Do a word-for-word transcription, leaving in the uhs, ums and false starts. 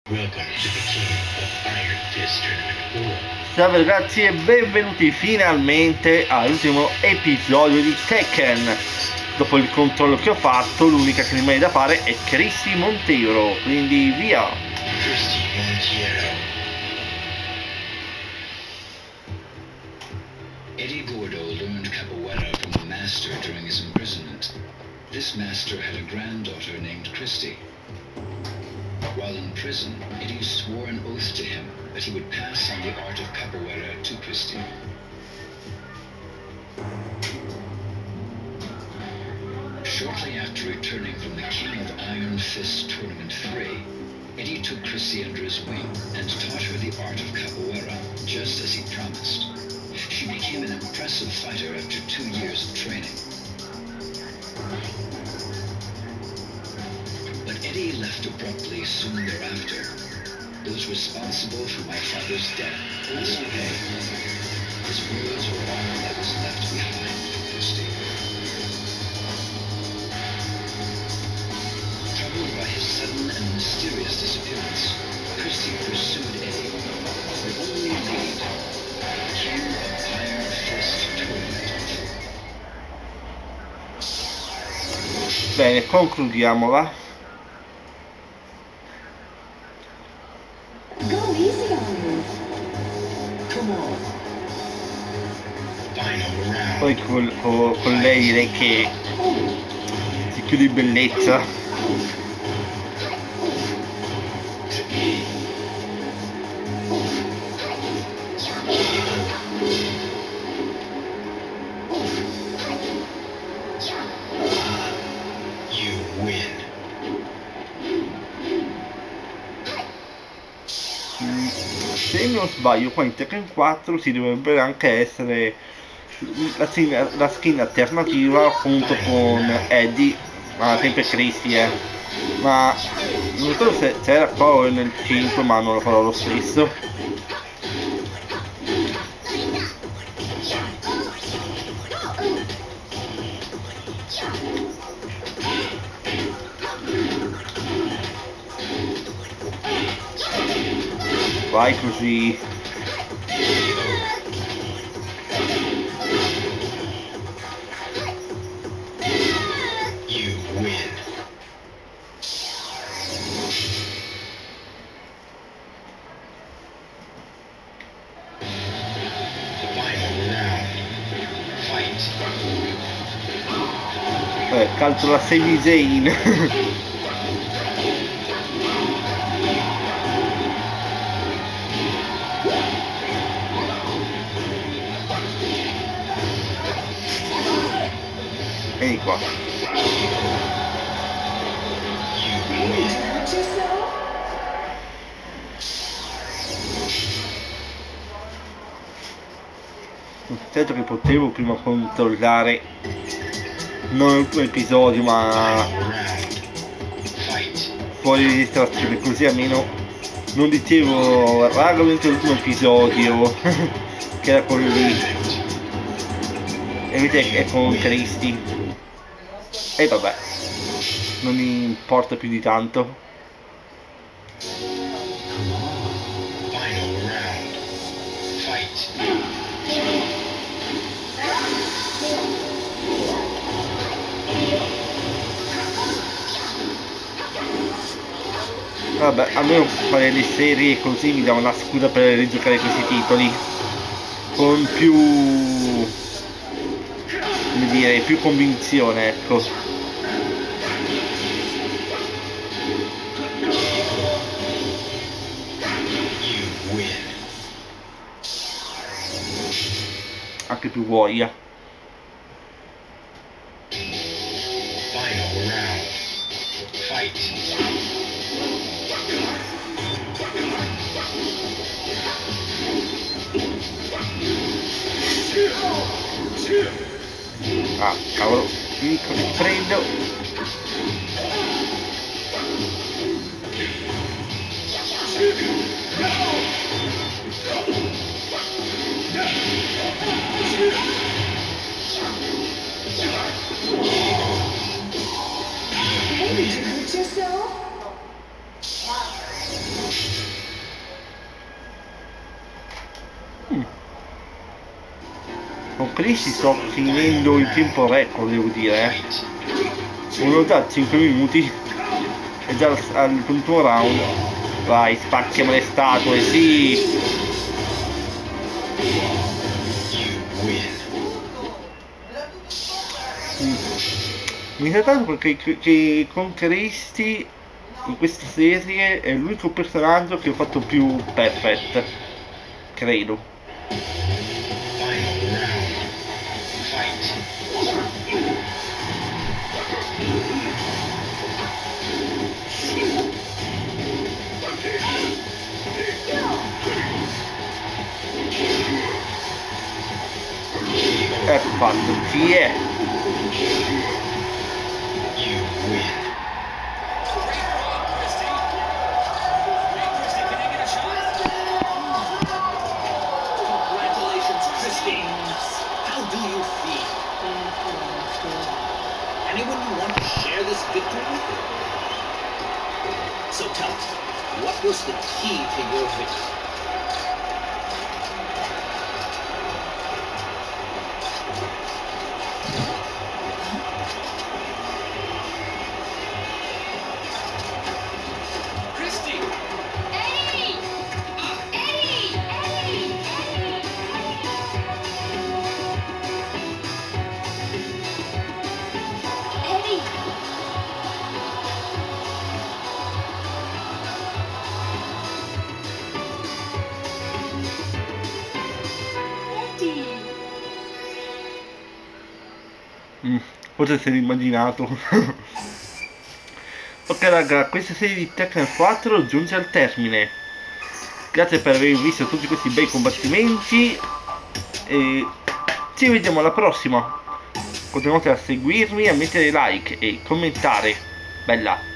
Salve ragazzi e benvenuti finalmente all'ultimo episodio di Tekken. Dopo il controllo che ho fatto, l'unica che rimane da fare è Christy Monteiro, quindi via! Christy Monteiro. Eddie Gordo learned capoeira from a master during his imprisonment. This master had a granddaughter named Christy. While in prison, Eddie swore an oath to him that he would pass on the art of capoeira to Christy. Shortly after returning from the King of Iron Fist Tournament three, Eddie took Christy under his wing and taught her the art of capoeira, just as he promised. She became an impressive fighter after two years of training. But Eddie left abruptly soon thereafter. Those responsible for my father's death must pay. His words were all that was left behind for Christy. Troubled by his sudden and mysterious disappearance, Christy pursued Eddie. The only lead, King of Iron Fist Tournament. Bene, concludiamola. Go easy on me. Come on. Final round. Poi con, con, con lei direi che si chiude in bellezza. You win. Se non sbaglio qua in Tekken quattro si dovrebbe anche essere la skin, la skin alternativa appunto con Eddie, ma sempre Christy, eh. Ma non so se, se era qua o nel cinque, ma non lo farò lo stesso. Vai così. You win. Final round. Fight. Eh, calcio la Sami Zayn. Vieni qua. Certo che potevo prima controllare non l'ultimo episodio ma fuori di distrazione, così almeno non dicevo raga l'ultimo episodio che era quello lì e invece è con Christy. E vabbè, non mi importa più di tanto. Final round. Fight. Vabbè, almeno fare le serie così mi dà una scusa per rigiocare questi titoli con più, come dire, più convinzione, ecco. Anche più voglia. Final round. Fight. Ah, cavolo, qui cosa prendo? Hey, did you hurt yourself? con Christy sto finendo il tempo record, devo dire, eh. Non ho già cinque minuti e già al, al punto round. Vai, spacchiamo le statue, sì. Mm. Mi sa tanto perché che, che con Christy in questa serie è l'unico personaggio che ho fatto più perfect, credo. È fatto, chi è? Anyone you want to share this victory with? So tell us, what was the key to your victory? Christy! Eddie! Eddie! Eddie! Eddie! Eddie! Mm, forse si è immaginato. Ok raga, questa serie di Tekken quattro giunge al termine. Grazie per aver visto tutti questi bei combattimenti e ci vediamo alla prossima. Continuate a seguirmi, a mettere like e commentare. Bella!